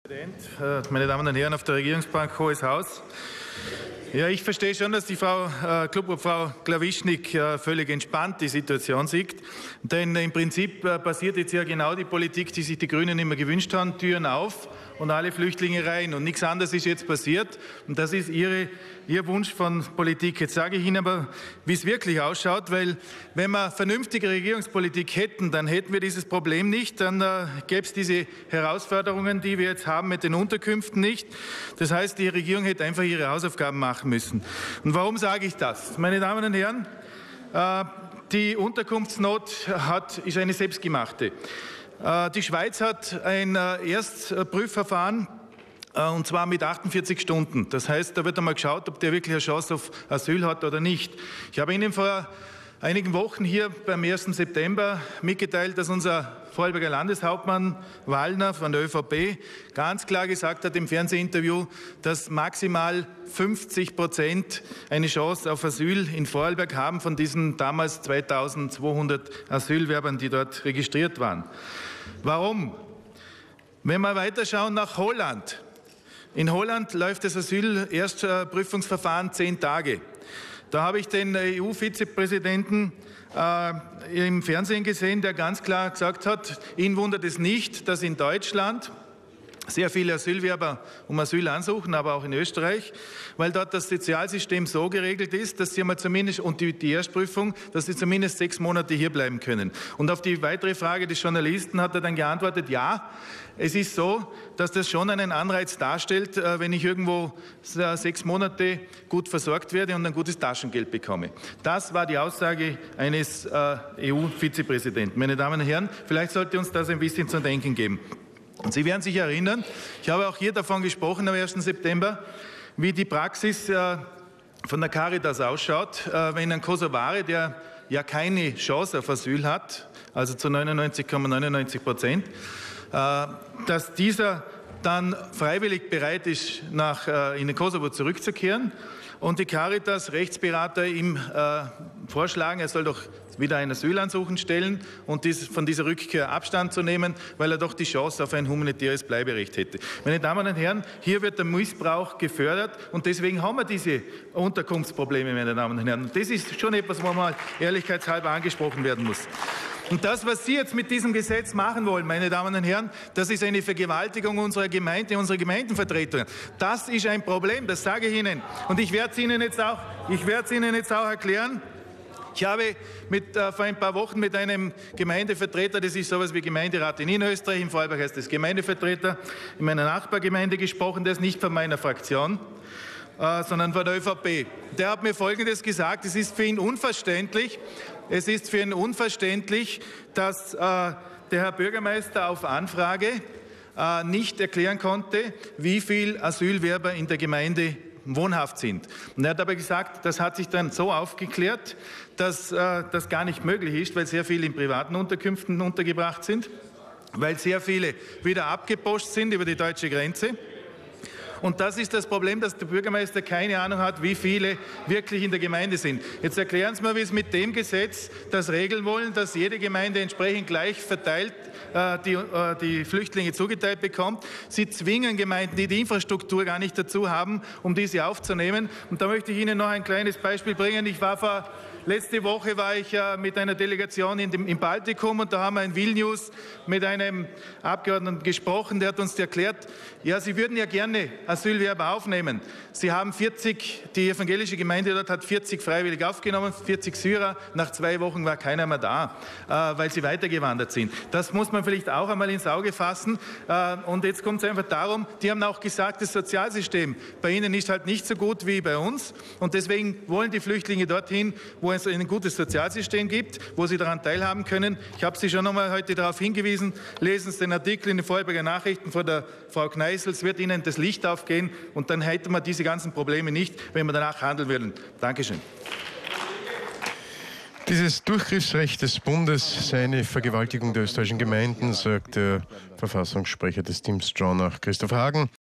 Meine Damen und Herren, auf der Regierungsbank Hohes Haus. Ja, ich verstehe schon, dass die Frau Klawischnik völlig entspannt die Situation sieht. Denn im Prinzip passiert jetzt ja genau die Politik, die sich die Grünen immer gewünscht haben: Türen auf und alle Flüchtlinge rein. Und nichts anderes ist jetzt passiert. Und das ist Ihr Wunsch von Politik. Jetzt sage ich Ihnen aber, wie es wirklich ausschaut, weil wenn wir vernünftige Regierungspolitik hätten, dann hätten wir dieses Problem nicht. Dann gäbe es diese Herausforderungen, die wir jetzt haben mit den Unterkünften nicht. Das heißt, die Regierung hätte einfach ihre Hausaufgaben machen müssen. Und warum sage ich das? Meine Damen und Herren, die Unterkunftsnot ist eine selbstgemachte. Die Schweiz hat ein Erstprüfverfahren, und zwar mit 48 Stunden. Das heißt, da wird einmal geschaut, ob der wirklich eine Chance auf Asyl hat oder nicht. Ich habe Ihnen vor einigen Wochen hier beim 1. September mitgeteilt, dass unser Vorarlberger Landeshauptmann Wallner von der ÖVP ganz klar gesagt hat im Fernsehinterview, dass maximal 50% eine Chance auf Asyl in Vorarlberg haben von diesen damals 2200 Asylwerbern, die dort registriert waren. Warum? Wenn wir weiterschauen nach Holland. In Holland läuft das Asyl-Erstprüfungsverfahren 10 Tage. Da habe ich den EU-Vizepräsidenten im Fernsehen gesehen, der ganz klar gesagt hat, ihn wundert es nicht, dass in Deutschland sehr viele Asylwerber um Asyl ansuchen, aber auch in Österreich, weil dort das Sozialsystem so geregelt ist, dass sie einmal zumindest, und die Erstprüfung, dass sie zumindest 6 Monate hier bleiben können. Und auf die weitere Frage des Journalisten hat er dann geantwortet, ja, es ist so, dass das schon einen Anreiz darstellt, wenn ich irgendwo 6 Monate gut versorgt werde und ein gutes Taschengeld bekomme. Das war die Aussage eines EU-Vizepräsidenten. Meine Damen und Herren, vielleicht sollte uns das ein bisschen zu denken geben. Und Sie werden sich erinnern, ich habe auch hier davon gesprochen am 1. September, wie die Praxis von der Caritas ausschaut, wenn ein Kosovare, der ja keine Chance auf Asyl hat, also zu 99,99%, dass dieser dann freiwillig bereit ist, in den Kosovo zurückzukehren und die Caritas Rechtsberater ihm vorschlagen, er soll doch wieder ein Asylansuchen stellen und von dieser Rückkehr Abstand zu nehmen, weil er doch die Chance auf ein humanitäres Bleiberecht hätte. Meine Damen und Herren, hier wird der Missbrauch gefördert und deswegen haben wir diese Unterkunftsprobleme, meine Damen und Herren. Und das ist schon etwas, wo mal ehrlichkeitshalber angesprochen werden muss. Und das, was Sie jetzt mit diesem Gesetz machen wollen, meine Damen und Herren, das ist eine Vergewaltigung unserer Gemeinde, unserer Gemeindenvertreter. Das ist ein Problem, das sage ich Ihnen. Und ich werde es Ihnen jetzt auch erklären. Ich habe vor ein paar Wochen mit einem Gemeindevertreter, das ist sowas wie Gemeinderat in Österreich, in Vorarlberg heißt das Gemeindevertreter, in meiner Nachbargemeinde gesprochen, der ist nicht von meiner Fraktion, sondern von der ÖVP. Der hat mir Folgendes gesagt: Es ist für ihn unverständlich, dass der Herr Bürgermeister auf Anfrage nicht erklären konnte, wie viele Asylwerber in der Gemeinde wohnhaft sind. Und er hat aber gesagt, das hat sich dann so aufgeklärt, dass das gar nicht möglich ist, weil sehr viele in privaten Unterkünften untergebracht sind, weil sehr viele wieder abgeposcht sind über die deutsche Grenze. Und das ist das Problem, dass der Bürgermeister keine Ahnung hat, wie viele wirklich in der Gemeinde sind. Jetzt erklären Sie mir, wie es mit dem Gesetz das regeln wollen, dass jede Gemeinde entsprechend gleich verteilt die Flüchtlinge zugeteilt bekommt. Sie zwingen Gemeinden, die die Infrastruktur gar nicht dazu haben, um diese aufzunehmen. Und da möchte ich Ihnen noch ein kleines Beispiel bringen. Letzte Woche war ich mit einer Delegation im Baltikum und da haben wir in Vilnius mit einem Abgeordneten gesprochen, der hat uns erklärt, ja, sie würden ja gerne Asylwerber aufnehmen. Sie haben die evangelische Gemeinde dort hat 40 freiwillig aufgenommen, 40 Syrer. Nach 2 Wochen war keiner mehr da, weil sie weitergewandert sind. Das muss man vielleicht auch einmal ins Auge fassen. Und jetzt kommt es einfach darum, die haben auch gesagt, das Sozialsystem bei ihnen ist halt nicht so gut wie bei uns. Und deswegen wollen die Flüchtlinge dorthin, wo es ein gutes Sozialsystem gibt, wo sie daran teilhaben können. Ich habe Sie schon einmal heute darauf hingewiesen, lesen Sie den Artikel in den Vorarlberger Nachrichten von der Frau Kneißl, es wird Ihnen das Licht aufgehen und dann hätten wir diese ganzen Probleme nicht, wenn wir danach handeln würden. Dankeschön. Dieses Durchgriffsrecht des Bundes sei eine Vergewaltigung der österreichischen Gemeinden, sagt der Verfassungssprecher des Teams Straunach, Christoph Hagen.